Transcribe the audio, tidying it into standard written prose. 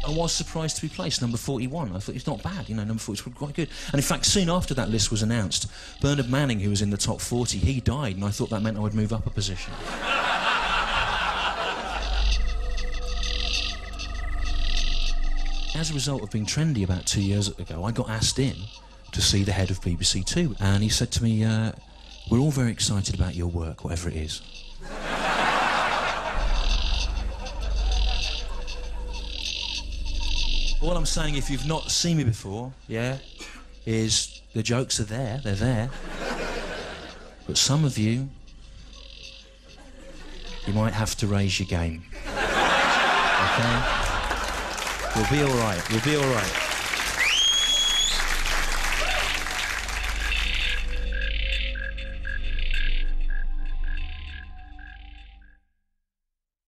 I was surprised to be placed number 41. I thought it's not bad, you know, number 40 is quite good. And in fact, soon after that list was announced, Bernard Manning, who was in the top 40, he died, and I thought that meant I would move up a position. As a result of being trendy about 2 years ago, I got asked in to see the head of BBC Two, and he said to me, we're all very excited about your work, whatever it is. All I'm saying, if you've not seen me before, yeah, is the jokes are there, they're there. But some of you, you might have to raise your game. Okay? We'll be all right, we'll be all right.